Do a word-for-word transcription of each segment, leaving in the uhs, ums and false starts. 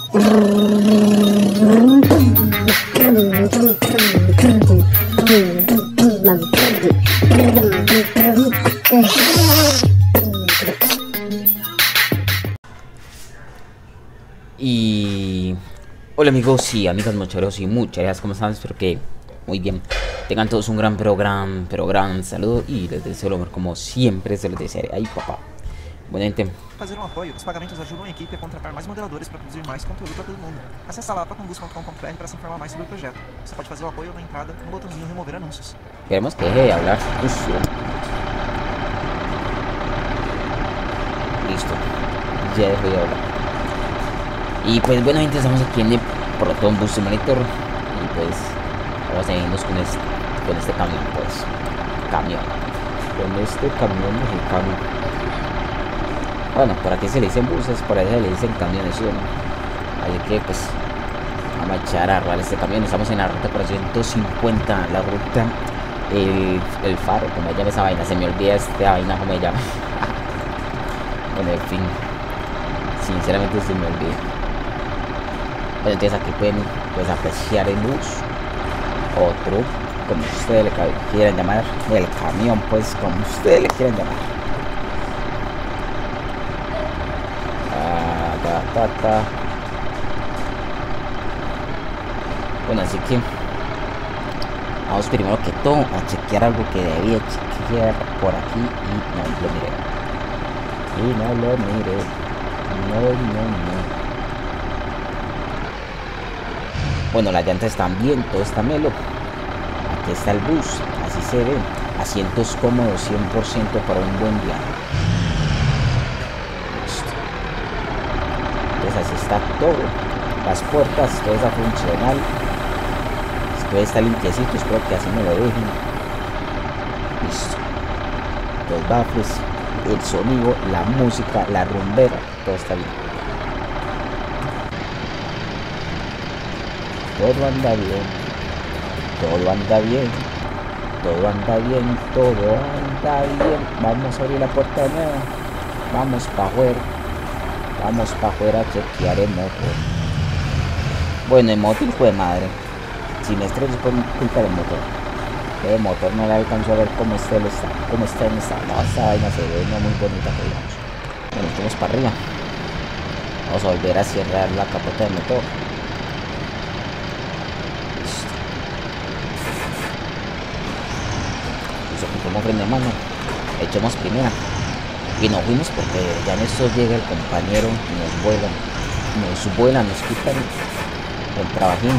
Y hola amigos y amigas mocheros y muchas gracias, ¿cómo están? Espero que muy bien. Tengan todos un gran pero gran pero gran saludo y les deseo lo mejor como siempre se los desearé. Aí, papá. Boa gente. Fazer um apoio, os pagamentos ajudam a equipe a contratar mais modeladores para produzir mais conteúdo para todo mundo. Acesse lá papambus ponto com ponto br para se informar mais sobre o projeto. Você pode fazer o apoio na entrada no botãozinho remover anúncios. Queremos que deje de hablar. Uf. Listo. Ya dejo de hablar. Y pues bueno gente, estamos aquí en el Proton Bus Simulator. Y pues vamos a irnos con este, con este camión, pues. Camión. Con este camión mexicano. Bueno, por aquí se le dicen buses, por ahí se le dicen camiones, ¿sí o no? Así que pues vamos a echar a arreglar este camión. Estamos en la ruta cuatrocientos cincuenta, la ruta el, el faro, como se llama esa vaina, se me olvida esta vaina como se llama. Bueno, en fin, sinceramente se me olvida. Bueno, entonces aquí pueden pues apreciar el bus, otro, como ustedes le quieran llamar, el camión, pues como ustedes le quieran llamar. Ta, ta. Bueno, así que vamos primero que todo a chequear algo que debía chequear por aquí y no lo miré. Y no lo miré. No, no, no. Bueno, las llantas están bien, todo está melo. Aquí está el bus, así se ve. Asientos cómodos, cien por ciento para un buen viaje. Así está todo, las puertas, todo está funcional, todo está limpiecito, espero que así me lo dejen. Listo, los baffles, el sonido, la música, la rumbera, todo está bien. Todo anda bien, todo anda bien, todo anda bien, todo anda bien. Vamos a abrir la puerta de nuevo, vamos para afuera. Vamos para afuera a chequear el motor. Bueno, el motor fue madre. Si me estreso por culpa del motor. El motor no le alcanzó a ver cómo está el está, cómo está en esta. No, esta vaina se ve no muy bonita que digamos. Bueno, estamos para arriba. Vamos a volver a cerrar la capota del motor. Listo. Listo, como freno de mano. Echamos primera. Y nos fuimos porque ya en esto llega el compañero, nos vuela, nos vuela, nos quitan el trabajín.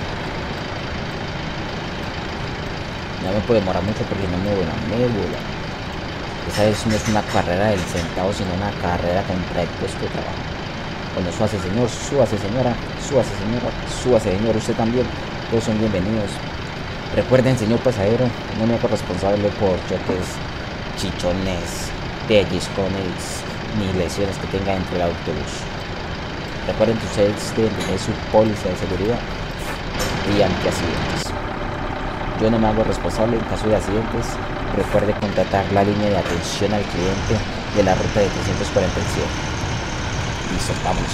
No me puedo demorar mucho porque no me vuela, me vuela. Esa vez no es una carrera del centavo, sino una carrera contra el puesto de trabajo. Bueno, súbase señor, súbase señora, súbase señora, súbase señor, usted también, todos son bienvenidos. Recuerden, señor pasajero, no me hago responsable por choques, chichones, pellizcones ni lesiones que tenga dentro del autobús. Recuerden que ustedes deben tener su póliza de seguridad y antiaccidentes. Yo no me hago responsable en caso de accidentes. Recuerde contratar la línea de atención al cliente de la ruta de trescientos cuarenta y siete. Listo, vamos.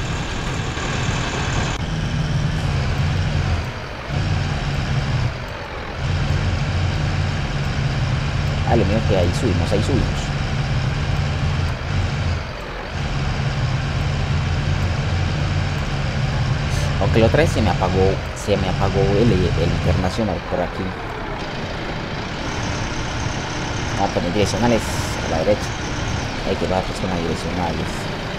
Ah, lo mío que ahí subimos, ahí subimos. Aunque la otra vez se me apagó, se me apagó el, el internacional por aquí. Vamos a poner direccionales a la derecha. Hay que bajar pues con las direccionales.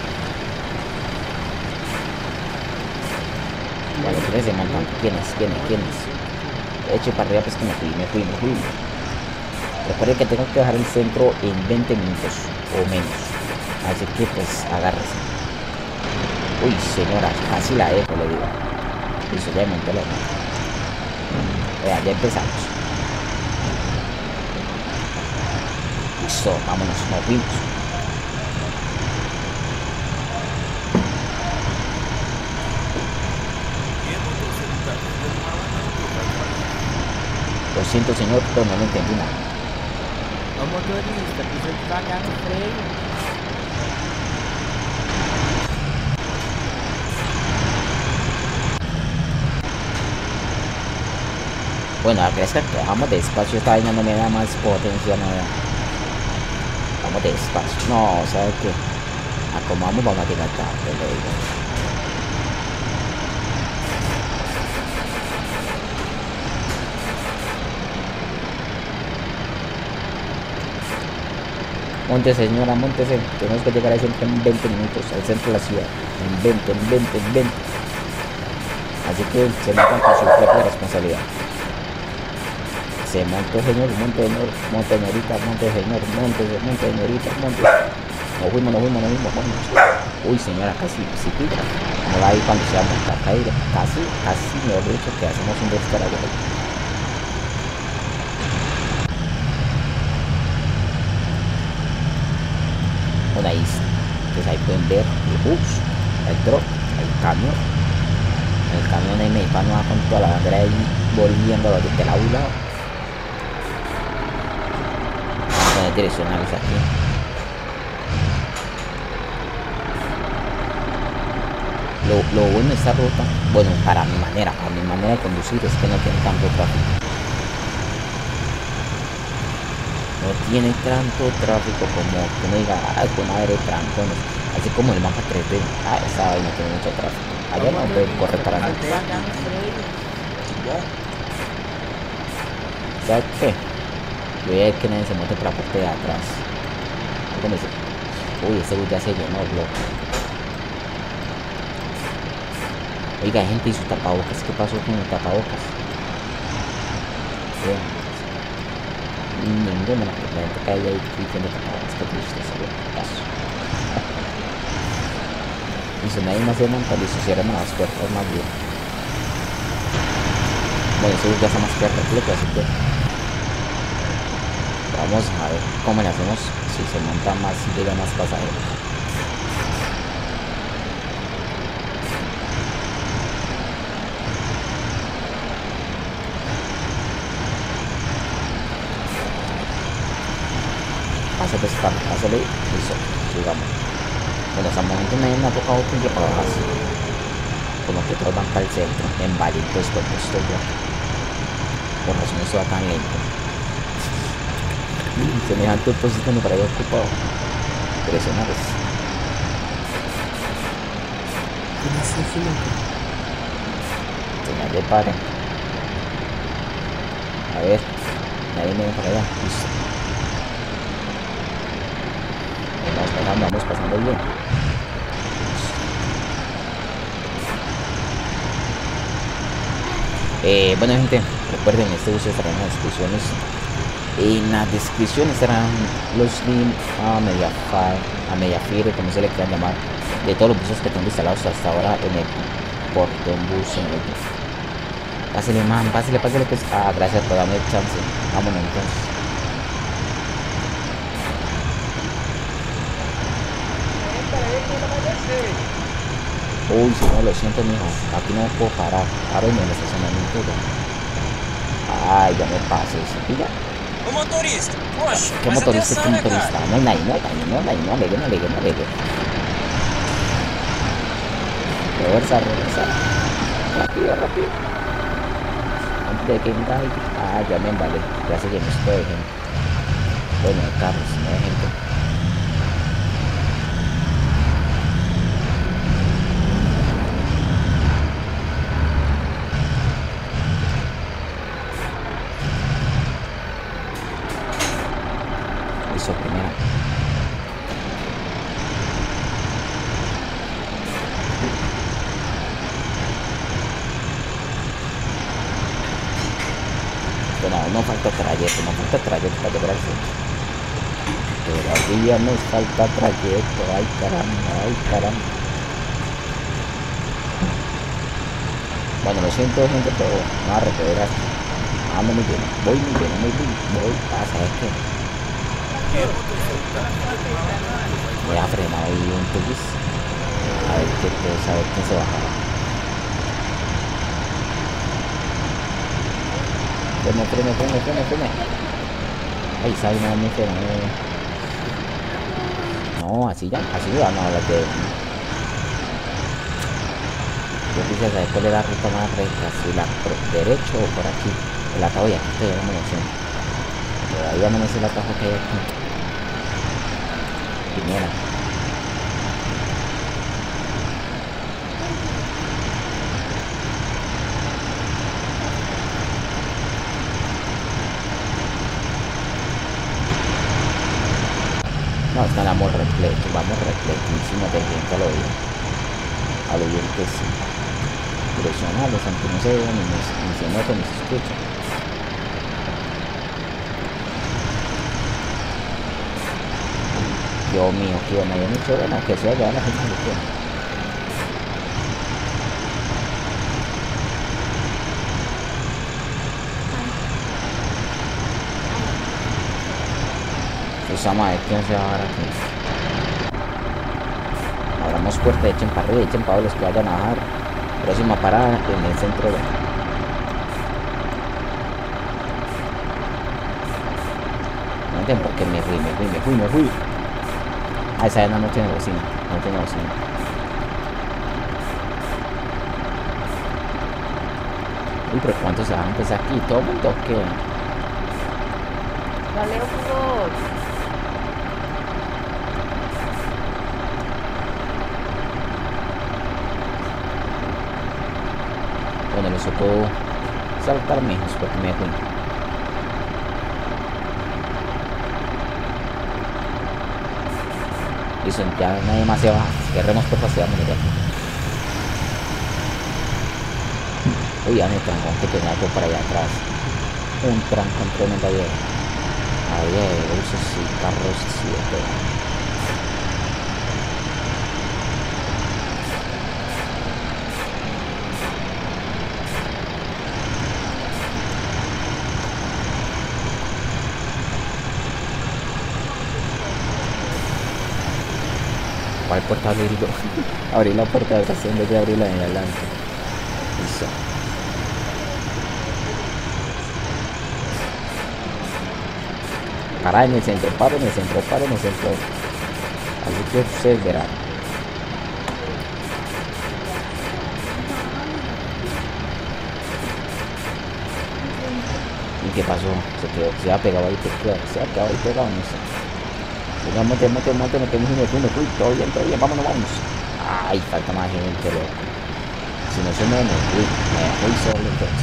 Bueno, ¿quiénes se montan? ¿Quiénes? ¿Quiénes? ¿Quiénes? De hecho, para arriba pues que me fui, me fui, me fui. Recuerden que tengo que dejar el centro en veinte minutos o menos. Así que pues agárrese. Uy, señora, casi la dejo, le digo. Listo, ya monté la mano. Vea, ya empezamos. Listo, vámonos, nos fuimos. Lo siento, señor, pero no lo entendí nada. Ô motorista, precisa devagar no freio. Bueno, acá es que vamos despacio, esta vaina no me da más potencia, no da. Vamos despacio. No, ¿sabes qué? A como vamos, vamos a llegar tarde, le digo. Móntese, señora, móntese. Tenemos que llegar al centro en veinte minutos, al centro de la ciudad. En veinte, en veinte, en veinte. Así que se montan con su propia responsabilidad. Se montó, señor, monte, señor, monte, señorita, monte, señor, monte, monte, señorita, monte. Nos fuimos, nos fuimos, nos fuimos, vámonos. Uy, señora, casi, si pica. No va a ir cuando se va a montar, caída. Casi, casi, me he dicho que hacemos un descarado ahí. Bueno, ahí, pues ahí pueden ver el bus, el drop, el camión. El camión ahí me va con toda la bandera ahí volviendo desde la aula. Poner direccionales aquí. Lo, lo bueno de esta ruta, bueno, para mi manera, para mi manera de conducir, es que no tiene tanto tráfico. No tiene tanto tráfico como que uno diga, ah, con madre trancones. Así como el mapa tres D, ah, esa vaina tiene mucho tráfico. Allá no puede correr para nada. ¿Sabes qué? Yo voy a ver que nadie se monte por la parte de atrás. ¿Cómo dice? Uy, ese bus ya se llenó, loco. Oiga, gente, y su tapabocas. ¿Qué pasó con el tapabocas? Bien. Ninguno, la gente que hay ahí diciendo tapabocas. Qué tristeza, bien. Paso. Y si nadie más se monta, listo, cierran las puertas más bien. Bueno, ese bus ya está más que repleto, así que vamos a ver cómo le hacemos si se monta más, si llega más pasajeros. Pásate, Span, pásale, listo, sigamos. Bueno, hasta el momento nadie me ha tocado cumplir para bajar. Como que todos van para el centro, en varitos, por esto ya. Por razón esto va tan lento. Semejante oposición para ahí ocupado. Impresionantes. Señal de pare. A ver, nadie me viene para allá. Listo. Vamos pasando, vamos pasando bien. Eh, bueno, gente, recuerden, este bus estará en las descripciones. En las descripciones estarán los links a Mediafire, a Mediafire, como se le quieran llamar, de todos los buses que tengo instalados hasta ahora en el portón bus. En el... Pásale, man, pásale, pásale, pues. Ah, gracias por darme el chance. Vámonos entonces. Uy, si no, lo siento, mijo. Aquí no puedo parar. Paro en el estacionamiento ya. Ay, ya me pasé, ¿sí pilla? Ô motorista, poxa, ¿Qué mas motorista? atenção, ¿Qué né, motorista? cara? No hay nadie, no hay nadie, no hay nadie, no alegue, no alegue, no alegue. Reversa, reversa. Rápido, rápido. Antes de que venga alguien. Ah, ya me vale. Ya se llenó esto de gente. Bueno, de carros, no de gente. Listo, primera. Bueno, no falta trayecto, no falta trayecto para llegar al centro. Todavía nos falta trayecto, ay caramba, ay caramba. Bueno, lo siento, gente, pero no a recoger aquí. Vamos muy bien, voy muy bien, muy bien, voy a saber qué. Voy a frenar ahí un turis. A ver qué, a ver quién se baja. Frene, frene, frene, frene, frene. Ay, sabe, no me frene. No, así ya, así ya, no, la que... Yo quisiera saber cuál es la ruta más recta, si la por derecho o por aquí. El atajo de aquí todavía no me lo sé. Todavía no me sé el atajo que hay aquí. Primera. No, es que andamos repletos, vamos repletísimos de gente a lo bien. A lo bien que sí. Direccionales, aunque no se vea ni, ni se nota ni se escucha. Dios mío, que bueno, yo mucho bueno, que sea ya la gente lo quiere. Pues vamos a ver quién se va a dar aquí. Abramos puerta, echen para arriba, echen para los que vayan a bajar. Próxima parada en el centro de... No entiendo por qué me fui, me fui, me fui, me fui. Ah, esa no, no tiene bocina, no tiene bocina. Uy, pero ¿cuántos se van a empezar aquí? ¿Todo el mundo o qué? Dale unos. Bueno, les supo saltar menos porque me fui. Listo, ya nadie más se va. Cerremos por facilidad, mira. Uy, ya me trancó que tenía algo para allá atrás. Un trancón tremendo ayer. Había buses y carros siete. ¿Cuál puerta abrir yo? Abrir la puerta de atrás en vez de abrirla de adelante. Listo. Para en el centro, para en el centro, para en el centro. Así que ustedes verán. ¿Y qué pasó? Se quedó, se ha pegado ahí, se ha pegado ahí pegado, no sé. Venga, monte, monte, monte, metemos y me fui, me fui, todo bien, todo bien, vámonos, vámonos. Ay, falta más gente, loco. Si no se me me fui, me fui solo entonces.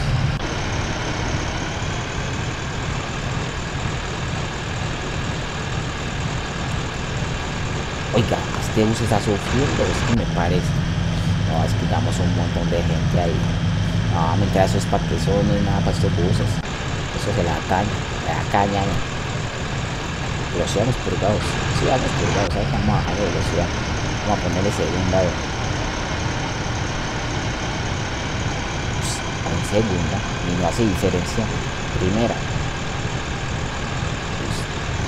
Oiga, este bus está sufriendo, es que me parece. No, es que damos un montón de gente ahí. No, mientras eso es para que eso no es nada para estos buses. Eso se la caña, se la caña, ¿no? Pero si vamos purgados, si vamos purgados, ¿sabes? Vamos a bajar de velocidad, vamos a ponerle segunda, pues, en segunda, y no hace diferencia, primera. Pues,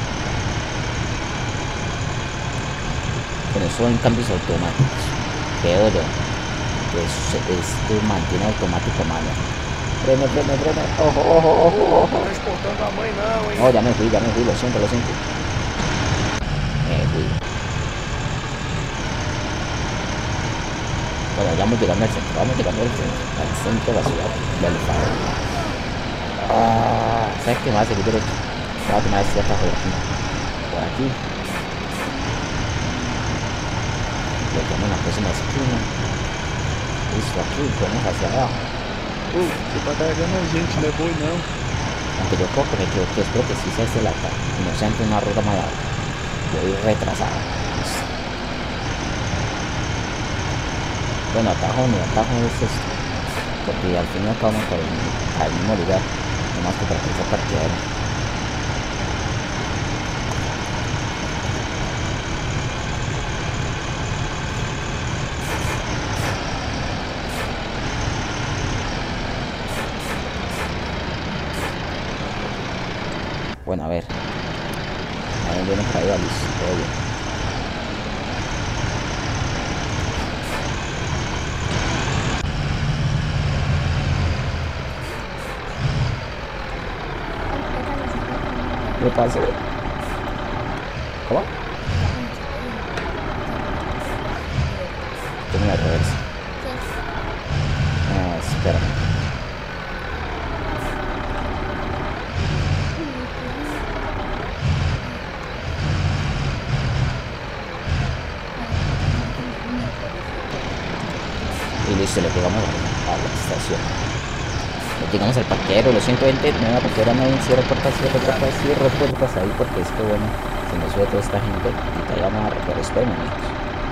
con eso en cambios automáticos, creo yo, que esto mantiene automático mano. Frene, frene, frene, ojo, ojo, ojo, ojo. Não tá exportando a mãe não, hein? Oh, ya me fui, ya me fui, lo siento, lo siento. Me fui. Bueno, ya vamos llegando al centro, vamos llegando al centro, al centro de la ciudad del Estado. Ah, ¿sabes qué más? Seguir derecho. Voy a tomar esta por aquí. Por aquí. Le tomo en la próxima esquina. Listo, aquí, vamos hacia abajo. Ô, você tá carregando a gente, não é boi não. Aunque yo creo que me equivoqué, espero que sí sea este el ataque y no sea entre una ruta más larga. Voy retrasado. Listo. Bueno, atajo no, atajo es esto. Porque al fin y al cabo vamos por el, al mismo lugar. No más que para que sea partidero. Bueno, a ver. Ahí viene por ahí, listo, todo bien. ¿Qué pasa? ¿Cómo? Tengo la reversa. Ah, espérame. Y listo, le llegamos a la estación. Le llegamos al parqueadero, lo siento gente, no, la parqueadera no hay, cierre puertas, cierre puertas, cierre puertas ahí porque es que bueno, se me sube toda esta gente y te llama a pero esperen amigos.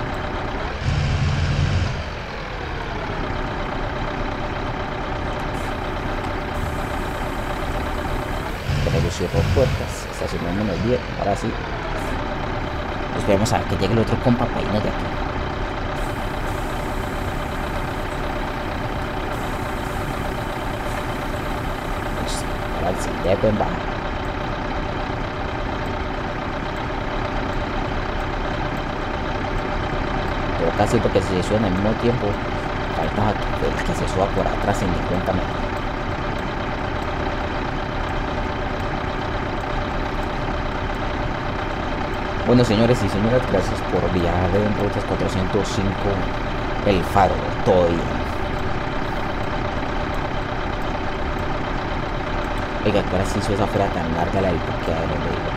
Pero yo cierro puertas, estacionémonos bien, ahora sí. Esperemos a que llegue el otro compa para irnos de aquí. Ahora sí, ya pueden bajar. Pero casi porque si se suben al mismo tiempo, falta el que se suba por atrás en cincuenta metros. Bueno señores y señoras, gracias por viajar en rutas cuatrocientos cinco El Faro, todo bien. Oiga, que ahora sí hizo esa fuera tan larga la del parqueadero, le digo.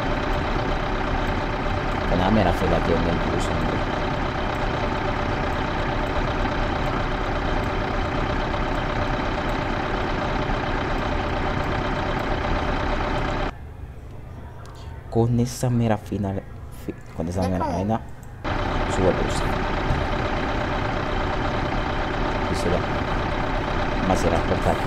Que nada me era fue la que me incluso, hombre. Con esa mera final, con esa mera vaina, subo el bus. Y se va. Vamos a cerrar por aquí.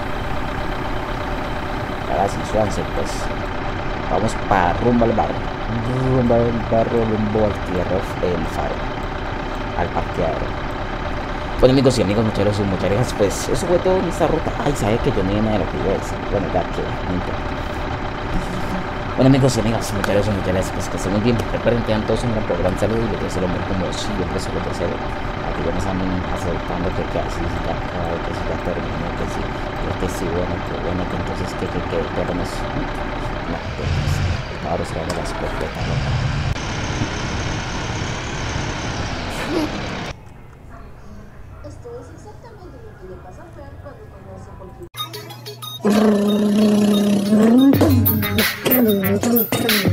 Ahora sí, súbanse pues. Vamos para rumbo al barrio. Rumbo al barrio, rumbo al tierra del Faro. Al parqueadero. Bueno amigos y amigos, muchas gracias, muchas gracias. Pues eso fue todo en esta ruta. Ay, sabe que yo no iba nada de lo que iba a decir. Bueno, ya que no importa. Bueno amigos y amigas, muchas gracias, muchas gracias, pues que estén muy bien, recuerden que dan todos un gran, gran saludo y les deseo lo mejor como siempre se los deseo, a que ya me están acercando que que así si ya acaba, que si ya terminó, que si, que si bueno, que bueno, que entonces que que que pero no es, no, pues, ahora se van a las completas, ¿no? Esto es exactamente lo que le pasa a Fer cuando conoce a cualquier...